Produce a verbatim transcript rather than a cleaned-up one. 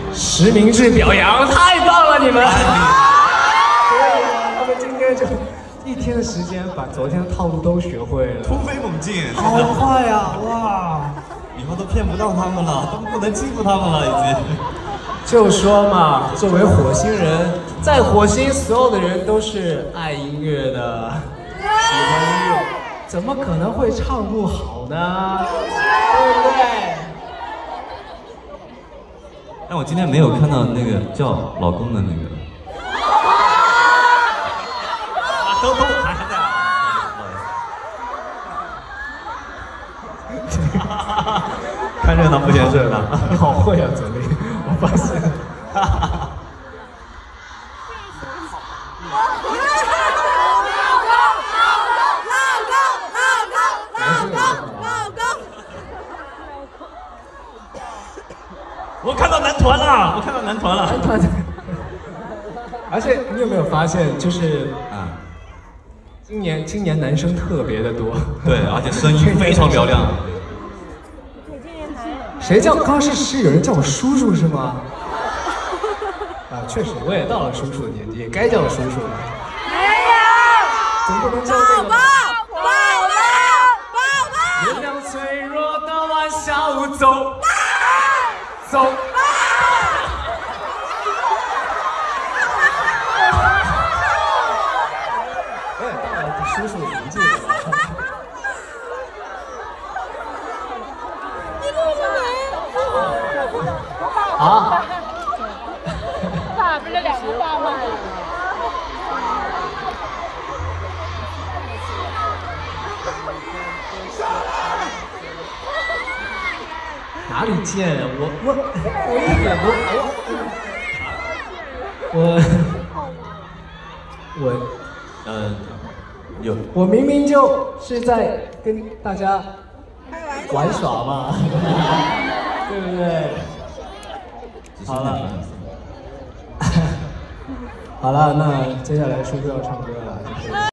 实名制表扬，太棒了，你们！所以啊，他们今天就一天的时间把昨天的套路都学会了， 突飞猛进， 好快呀！哇， 以后都骗不到他们了，都不能欺负他们了，已经。 就说嘛，作为火星人，在火星所有的人都是爱音乐的，喜欢音乐，怎么可能会唱不好呢？对不对？ 但我今天没有看到那个叫老公的那个。啊，都都还还在啊。看热闹不嫌事儿大。 你好会啊，左立，我发现。 我看到男团了，我看到男团了。 男团。而且你有没有发现，就是啊，今年今年男生特别的多。 对，而且声音非常嘹亮。 谁叫？刚刚是是有人叫我叔叔是吗？啊，确实，我也到了叔叔的年纪，也该叫叔叔了。 没有。 总不能叫这个。 宝宝，宝宝， 原谅脆弱的玩笑，走，走。我也到了叔叔的年纪了。啊！ 爸不是两个爸吗？ 哪里见？我我我一点都我我我呃，有我明明就是在跟大家玩耍嘛，对不对？好了，好了，那接下来叔叔要唱歌了。